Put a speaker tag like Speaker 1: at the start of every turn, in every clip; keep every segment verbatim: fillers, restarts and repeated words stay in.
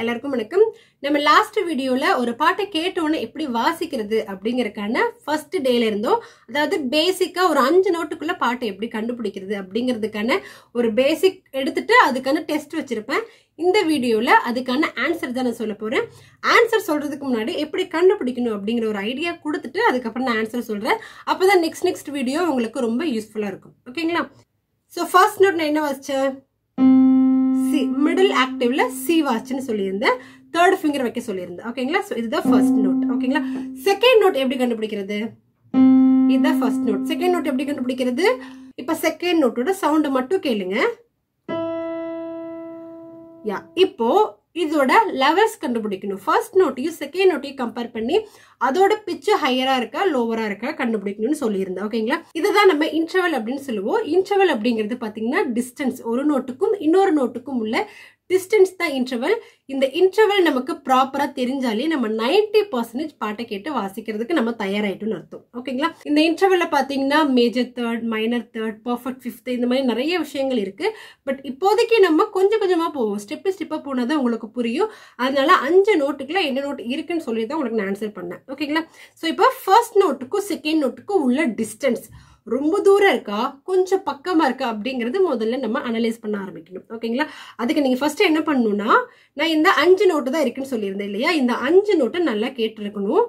Speaker 1: எல்லாருக்கும் வணக்கம். நம்ம லாஸ்ட் வீடியோல ஒரு பாட்டை கேட்டோன்னு எப்படி வாசிக்கிறது அப்படிங்கறதுக்கான ஃபர்ஸ்ட் டேல இருந்தோம். அதாவது பேசிக்கா ஒரு அஞ்சு நோட்டுக்குள்ள பாட்டை எப்படி கண்டுபிடிக்கிறது அப்படிங்கிறதுக்கான ஒரு பேசிக் எடுத்துட்டு அதுக்கான டெஸ்ட் வச்சிருப்பேன். இந்த வீடியோல அதுக்கான ஆன்சர் தான் நான் சொல்ல போறேன். ஆன்சர் சொல்றதுக்கு முன்னாடி எப்படி கண்டுபிடிக்கணும் அப்படிங்கிற ஒரு ஐடியா கொடுத்துட்டு அதுக்கப்புறம் நான் ஆன்சர் சொல்றேன். அப்பதான் நெக்ஸ்ட் நெக்ஸ்ட் வீடியோ உங்களுக்கு ரொம்ப யூஸ்ஃபுல்லா இருக்கும். ஓகேங்களா? ஸோ ஃபர்ஸ்ட் நோட் நான் என்ன வாசிச்சேன்? சி. மிடில் ஆக்டிவ்ல சி வாசிச்சுன்னு சொல்லியிருந்தேன். தேர்ட் ஃபிங்கர் வைக்க சொல்லியிருந்தேன். ஓகேங்களா? ஸோ இதுதான் ஃபர்ஸ்ட் நோட். ஓகேங்களா? செகண்ட் நோட் எப்படி கண்டுபிடிக்கிறது? இதுதான் ஃபர்ஸ்ட் நோட். செகண்ட் நோட் எப்படி கண்டுபிடிக்கிறது? இப்ப செகண்ட் நோட்டோட சவுண்ட் மட்டும் கேளுங்க. யா, இப்போ இதோட லெவல்ஸ் கண்டுபிடிக்கணும். ஃபர்ஸ்ட் நோட்டையும் செகண்ட் நோட்டையும் கம்பேர் பண்ணி அதோட பிட்ச் ஹையரா இருக்கா லோவரா இருக்கா கண்டுபிடிக்கணும்னு சொல்லியிருந்தேன். ஓகேங்களா? இதுதான் நம்ம இன்டர்வல் அப்படின்னு சொல்லுவோம். இன்டர்வல் அப்படிங்கிறது பாத்தீங்கன்னா டிஸ்டன்ஸ், ஒரு நோட்டுக்கும் இன்னொரு நோட்டுக்கும் உள்ள டிஸ்டன்ஸ் தான் இன்டர்வல். இந்த இன்டர்வல் நமக்கு ப்ராப்பரா தெரிஞ்சாலே நம்ம நைன்டி பர்சன்டேஜ் பாட்டை கேட்டு வாசிக்கிறதுக்கு நம்ம தயாராயிட்டோம்னு அர்த்தம். ஓகேங்களா? இந்த இன்டர்வல்ல பாத்தீங்கன்னா major third, minor third, perfect fifth, இந்த மாதிரி நிறைய விஷயங்கள் இருக்கு. பட் இப்போதைக்கு நம்ம கொஞ்சம் கொஞ்சமா போவோம். ஸ்டெப் ஸ்டெப்பா போனாதான் உங்களுக்கு புரியும். அதனால அஞ்சு நோட்டுக்குள்ள என்ன நோட் இருக்குன்னு சொல்லி தான் உங்களுக்கு நான் ஆன்சர் பண்ணேன். ஓகேங்களா? ஸோ இப்போ ஃபர்ஸ்ட் நோட்டுக்கும் செகண்ட் நோட்டுக்கும் உள்ள டிஸ்டன்ஸ் ரொம்ப தூரம் இருக்கா கொஞ்சம் பக்கமா இருக்கா அப்படிங்கறது முதல்ல நம்ம அனலைஸ் பண்ண ஆரம்பிக்கணும். ஓகேங்களா? அதுக்கு நீங்க ஃபர்ஸ்ட் என்ன பண்ணணும்னா, நான் இந்த அஞ்சு நோட்டு தான் இருக்குன்னு சொல்லியிருந்தேன் இல்லையா? இந்த அஞ்சு நோட்டை நல்லா கேட்டு இருக்கணும்.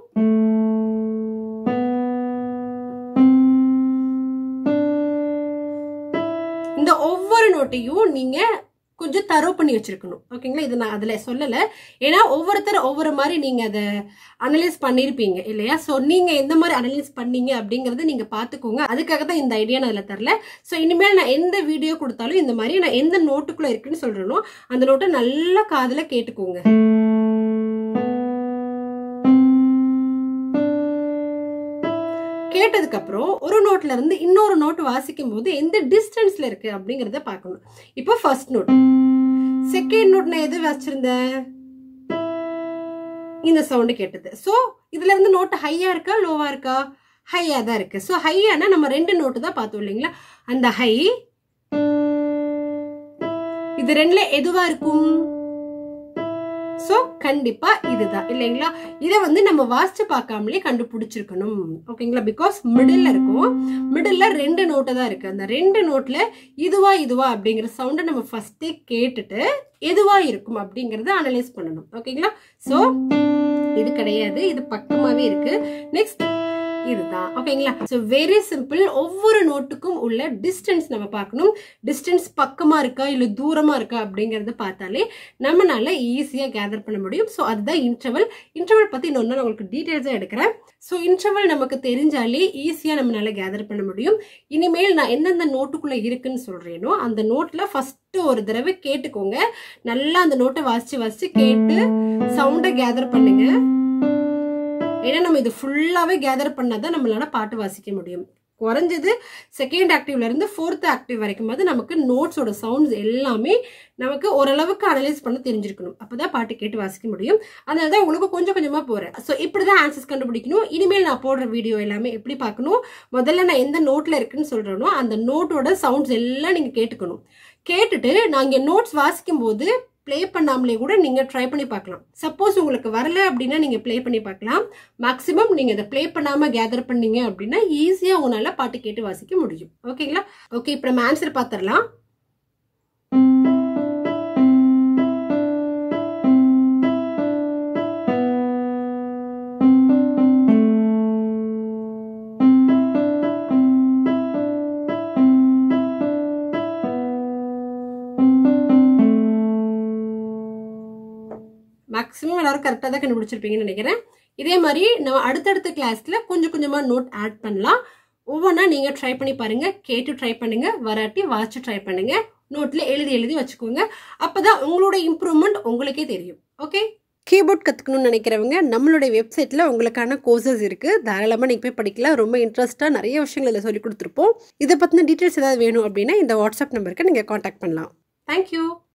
Speaker 1: இந்த ஒவ்வொரு நோட்டையும் நீங்க கொஞ்சம் தரோ பண்ணி வச்சிருக்கணும். ஓகேங்களா? இது நான் அதுல சொல்லல, ஏன்னா ஒவ்வொருத்தர் ஒவ்வொரு மாதிரி நீங்க அதை அனலைஸ் பண்ணிருப்பீங்க இல்லையா? சோ நீங்க எந்த மாதிரி அனலைஸ் பண்ணீங்க அப்படிங்கறது நீங்க பாத்துக்கோங்க. அதுக்காக தான் இந்த ஐடியா நான் அதுல தரல. சோ இனிமேல் நான் எந்த வீடியோ கொடுத்தாலும் இந்த மாதிரி நான் எந்த நோட்டுக்குள்ள இருக்குன்னு சொல்றேனோ அந்த நோட்டை நல்லா காதுல கேட்டுக்கோங்க. கேட்டதுக்கு அப்புறம் ஒரு நோட்ல இருந்து இன்னொரு நோட் வாசிக்கும் போது எந்த டிஸ்டன்ஸ்ல இருக்கு அப்படிங்கறத பாக்கணும். இப்போ ஃபர்ஸ்ட் நோட், செகண்ட் நோட் நான் எது வச்சிருந்தேன்? இந்த சவுண்ட் கேட்டது. சோ இதுல இருந்து நோட் ஹையா இருக்கா லோவா இருக்கா? ஹையா தான் இருக்கு. சோ ஹையானா நம்ம ரெண்டு நோட்டு தான் பார்த்தோம் இல்லைங்களா? அந்த ஹை இது ரெண்டுல எதுவா இருக்கும்? சோ கண்டிப்பா இதுதான் இல்லைங்களா? இதை வந்து நம்ம வாசிச்சு பார்க்காமலே கண்டுபிடிச்சிருக்கணும். ஓகேங்களா? பிகாஸ் மிடில் இருக்கும். மிடில்ல ரெண்டு நோட்டு தான் இருக்கு. அந்த ரெண்டு நோட்ல இதுவா இதுவா அப்படிங்கிற சவுண்டை நம்ம ஃபர்ஸ்டே கேட்டுட்டு எதுவா இருக்கும் அப்படிங்கறத அனலைஸ் பண்ணணும். ஓகேங்களா? சோ இது கிடையாது, இது பக்கமாவே இருக்கு. நெக்ஸ்ட் இதுதான். ஓகேங்களா? So very simple. ஒவ்வொரு நோட்டுக்கும் உள்ள டிஸ்டன்ஸ் நம்ம பார்க்கணும். டிஸ்டன்ஸ் பக்கமா இருக்கா இல்ல தூரமா இருக்கா அப்படிங்கறத பார்த்தாலே நம்மளால ஈஸியா கேதர் பண்ண முடியும். சோ அதுதான் இன்டர்வல். இன்டர்வல் பத்தி இன்னொன்னு நான் உங்களுக்கு டீடைல்ஸா எடுக்கிறேன். சோ இன்டர்வல் நமக்கு தெரிஞ்சாலே ஈஸியா நம்மளால கேதர் பண்ண முடியும். இனிமேல் நான் எந்தெந்த நோட்டுக்குள்ள இருக்குன்னு சொல்றேனோ அந்த நோட்ல ஃபர்ஸ்ட் ஒரு தடவை கேட்டுக்கோங்க. நல்லா அந்த நோட்டை வாசிச்சு வாசிச்சு கேட்டு சவுண்டை கேதர் பண்ணுங்க. ஏன்னா நம்ம இது ஃபுல்லாவே கேதர் பண்ணாதான் நம்மளால பாட்டு வாசிக்க முடியும். குறைஞ்சது செகண்ட் ஆக்டிவ்ல இருந்து ஃபோர்த் ஆக்டிவ் வரைக்கும் போது நமக்கு நோட்ஸோட சவுண்ட்ஸ் எல்லாமே நமக்கு ஓரளவுக்கு அனலைஸ் பண்ண தெரிஞ்சிருக்கணும். அப்பதான் பாட்டு கேட்டு வாசிக்க முடியும். அதனாலதான் உங்களுக்கு கொஞ்சம் கொஞ்சமா போறேன். ஸோ இப்படிதான் ஆன்சர்ஸ் கண்டுபிடிக்கணும். இனிமேல் நான் போடுற வீடியோ எல்லாமே எப்படி பார்க்கணும்? முதல்ல நான் எந்த நோட்ல இருக்குன்னு சொல்றேனோ அந்த நோட்டோட சவுண்ட்ஸ் எல்லாம் நீங்க கேட்டுக்கணும். கேட்டுட்டு நான் இங்க நோட்ஸ் வாசிக்கும் போது பிளே பண்ணாமலே கூட நீங்க ட்ரை பண்ணி பார்க்கலாம். சப்போஸ் உங்களுக்கு வரல அப்படின்னா நீங்க பிளே பண்ணி பார்க்கலாம். மேக்ஸிமம் நீங்க இதை பிளே பண்ணாம கேதர் பண்ணீங்க அப்படின்னா ஈஸியா உங்களால பாட்டு கேட்டு வாசிக்க முடியும். ஓகேங்களா? ஓகே, இப்ப நம்ம ஆன்சர் பார்த்துடலாம். மேக்ஸிமம் எல்லாரும் கரெக்டாக தான் கண்டுபிடிச்சிருப்பீங்கன்னு நினைக்கிறேன். இதே மாதிரி நம்ம அடுத்தடுத்த கிளாஸ்ல கொஞ்சம் கொஞ்சமா நோட் ஆட் பண்ணலாம். ஒவ்வொன்றா நீங்க ட்ரை பண்ணி பாருங்க. கேட்டு ட்ரை பண்ணுங்க, வராட்டி வாட்ச் ட்ரை பண்ணுங்க. நோட்ல எழுதி எழுதி வச்சுக்கோங்க. அப்பதான் உங்களோட இம்ப்ரூவ்மெண்ட் உங்களுக்கே தெரியும். ஓகே, கீபோர்ட் கற்றுக்கணும்னு நினைக்கிறவங்க நம்மளுடைய வெப்சைட்டில் உங்களுக்கான கோர்சஸ் இருக்குது. தாராளமாக நீங்கள் போய் படிக்கலாம். ரொம்ப இன்ட்ரெஸ்ட்டாக நிறைய விஷயங்கள் இதில் சொல்லி கொடுத்துருப்போம். இதை பற்றின டீட்டெயில்ஸ் ஏதாவது வேணும் அப்படின்னா இந்த வாட்ஸ்அப் நம்பருக்கு நீங்கள் காண்டாக்ட் பண்ணலாம். தேங்க்யூ.